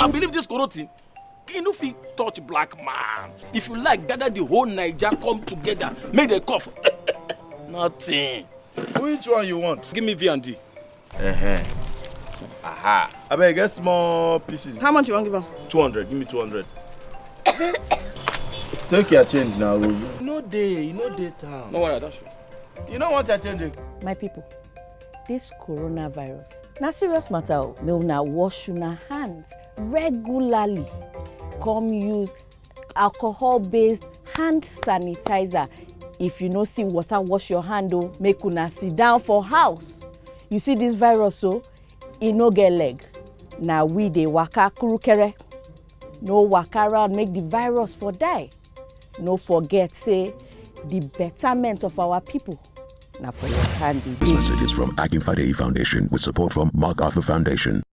Now believe this corrupting. You no fit touch black man. If you like, gather the whole Niger come together, make the cough. Nothing. Which one you want? Give me V&D. Aha. I better get small pieces. How much you want to give him? 200. Give me 200. Take your change now. No day town. No worry, that's it. You know what you're changing? My people, this coronavirus, na serious matter. May una wash una hands regularly. Come use alcohol-based hand sanitizer. If you no see water, wash your hand. Make una sit down for house. You see this virus, so e no get leg. Na we dey waka kurukere. No waka around make the virus for die. No forget say the betterment of our people. Now for your hand. This message is from Akinfade Foundation with support from Mark Arthur Foundation.